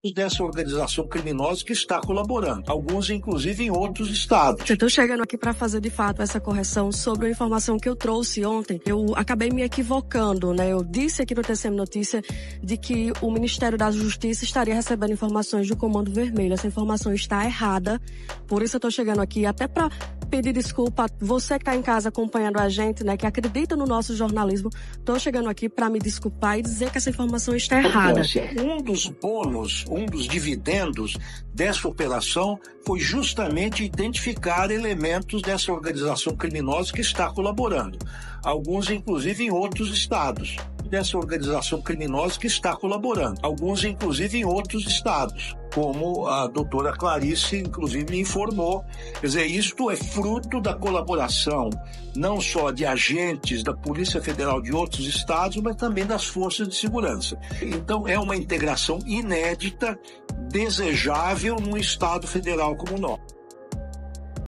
dessa organização criminosa que está colaborando, alguns inclusive em outros estados. Eu estou chegando aqui para fazer de fato essa correção sobre a informação que eu trouxe ontem. Eu acabei me equivocando, né? Eu disse aqui no TCM Notícia de que o Ministério da Justiça estaria recebendo informações do Comando Vermelho. Essa informação está errada, por isso eu estou chegando aqui até para pedir desculpa a você que está em casa acompanhando a gente, né, que acredita no nosso jornalismo. Estou chegando aqui para me desculpar e dizer que essa informação está errada. Um dos bônus, um dos dividendos dessa operação foi justamente identificar elementos dessa organização criminosa que está colaborando, alguns inclusive em outros estados. Dessa organização criminosa que está colaborando, alguns inclusive em outros estados, como a doutora Clarice inclusive me informou. Quer dizer, isto é fruto da colaboração não só de agentes da Polícia Federal de outros estados, mas também das forças de segurança. Então é uma integração inédita, desejável num estado federal como o nosso.